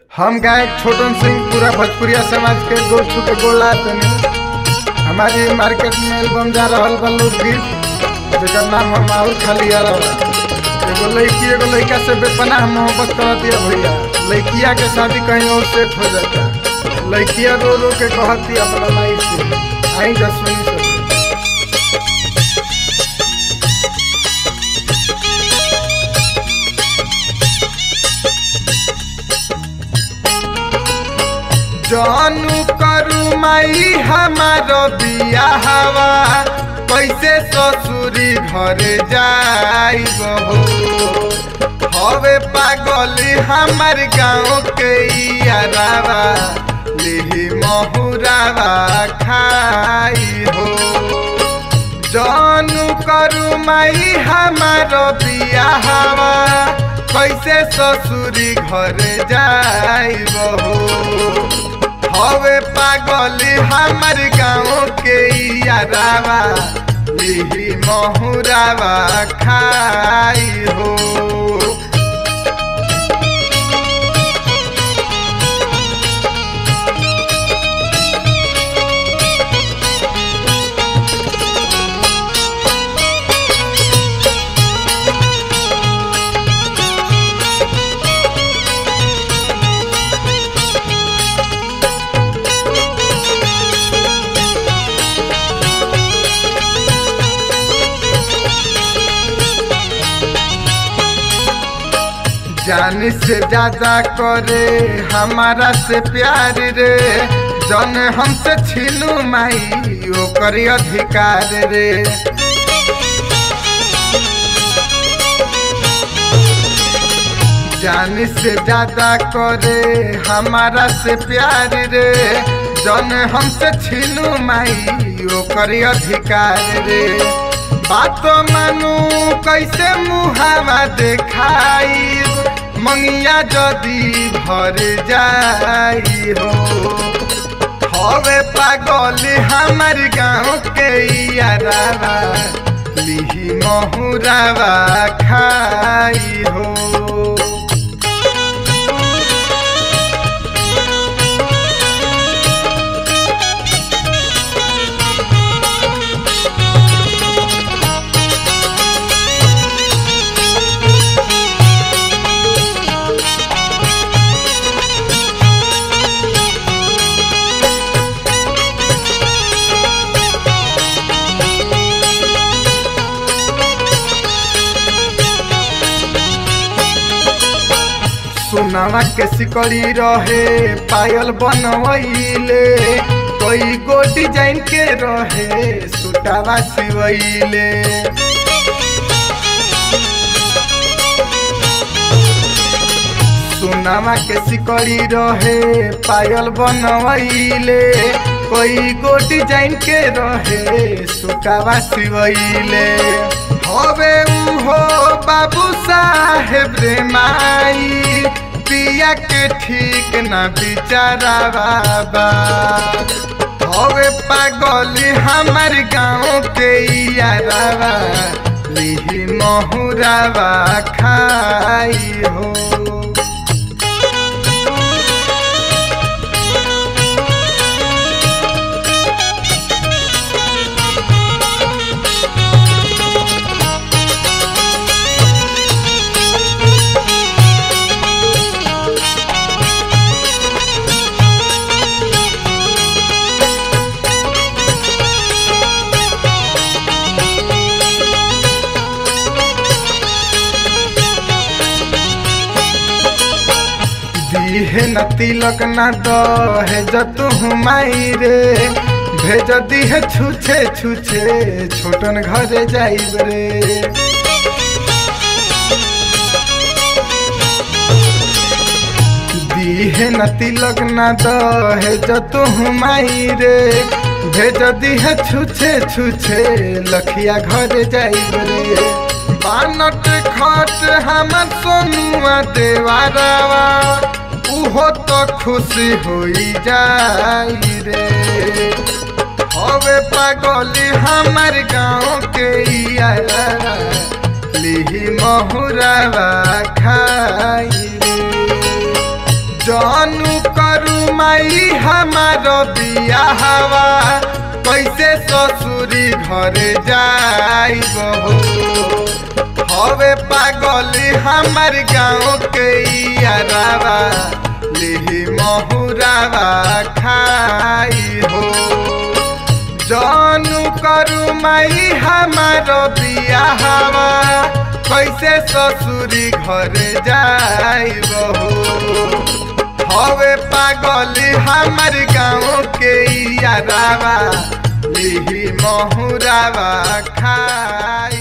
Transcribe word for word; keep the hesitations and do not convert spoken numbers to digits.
हम गायक छोटन सिंह पूरा भोजपुरिया समाज के गोल छू के गोला तनी हमारी मार्केट में एल्बम जा रहा बा लोकगीत जेकर नाम हम और खाली आ रहा एगो लड़की एगो लड़का से बेपनाह मोहब्बत कर दिया भैया। लड़किया के शादी कहीं और सेट हो जाता, लड़किया रो रो के कहती अपना माई से आई जसवनी से। जानू करू माई हमारो बियाहवा कैसे ससुरी घरे जाइबो हवे पागली हमार गाँव के यारावा लिही महुरावा खाई हो। जानू करू माई हमारो बियाहवा कैसे ससुरी घरे जाइबो हवे पागली हमार गाँव के यारावा लिही महुरावा खाई हो। जान से ज्यादा करे हमारा से प्यार रे, जन हमसे छीनू माई ओ करी अधिकार रे। जान से ज्यादा करे हमारा से प्यार रे, जन हमसे छीनू माई ओ करी अधिकार रे। बात मानू कैसे मुहावा देखाई मंगिया जदी भर जाई हो हवे पागली हमार गाँव के यारावा लिही महुरावा खाई हो। सोनावा के सिकड़ी रहे पायल बनवैले, कोई गो डिजाइन के रहे सुटावा सिवैले। सोनावा के सिकड़ी रहे पायल बनवैले, कोई गो डिजाइन के रहे सुटावा सिवैले। हवे उहो बाबू साहेब रे माई पिया के ठीक ना बिचारावा बा हवे पागली हमार गाँव के यारावा लिही महुरावा खाई हो। दिहे न तिलक न दहे जतु माई रे, भेज दिहे छुछे छुछे छोटन घरे जाइब रे। दिहे न तिलक न दहे जतु माई रे, भेज दिहे छुछे छुछे लखिया घरे जाइब रे। बानट खट हमर सोनुआ देवारावा उहो तो खुशी होई जाई रे। हवे पागली हमार गाँव के यारावा लिही महुरावा खाई रे। जन माई हमारो बियाहवा कैसे ससुरी घरे जाइब हो। हवे पागली हमार गाँव के यारावा लिही महुरावा खाई हो। जानू करू माई हमारो बियाहवा कैसे ससुरी घरे जाइब हो। हवे पागली हमार गाँव के यारावा लिही महुरावा खाई।